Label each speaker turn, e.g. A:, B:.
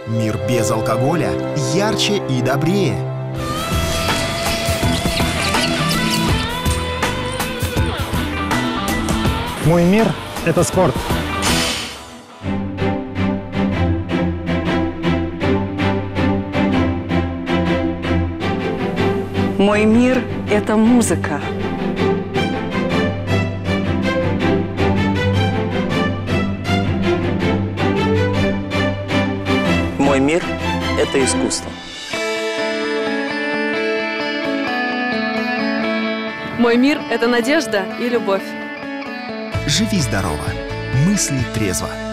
A: Мир без алкоголя ярче и добрее.
B: Мой мир – это спорт.
C: Мой мир – это музыка.
D: Мой мир – это искусство.
E: Мой мир – это надежда и любовь.
A: Живи здорово, мысли трезво.